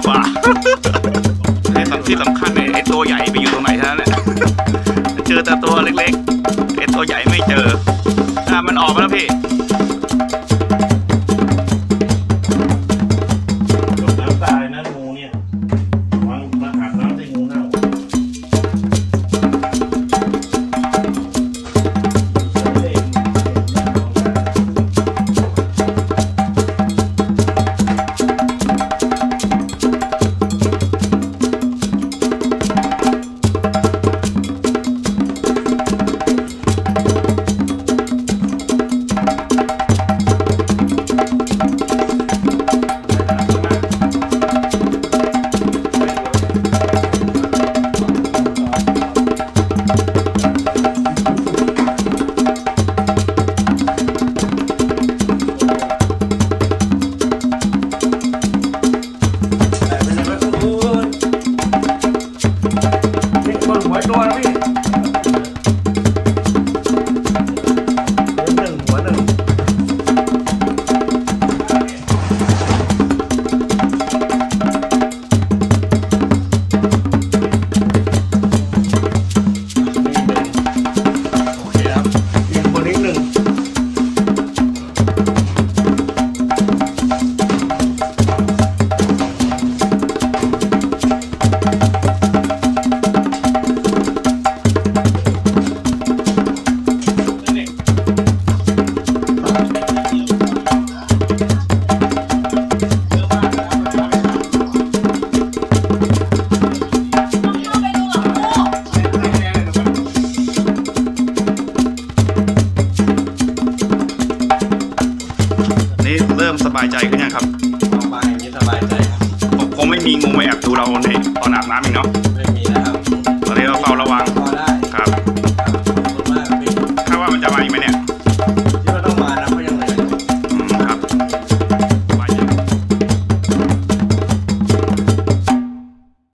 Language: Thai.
ว่าที่สำคัญเนี่ยไอ้ตัวใหญ่ไปอยู่ตรงไหนเท่านั้นแหละเจอแต่ตัวเล็กๆไอ้ตัวใหญ่ไม่เจอมันออกมาแล้วพี่น้ำตายนะงูเนี่ยวางมาอาบน้ำได้งูเน่าสบายใจขึ้นยังครับสบายใจครับคงไม่มีงูมาแอบดูเราในตอนอาบน้ำอีกเนาะไม่มี